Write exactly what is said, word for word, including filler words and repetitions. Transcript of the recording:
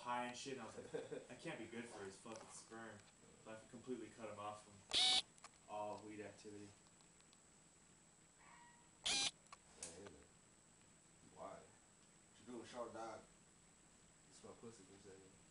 high and shit, and I was like, that can't be good for his fucking sperm. So I completely cut him off from all weed activity. Man, why? What you doing, short dog? You smell pussy, you say.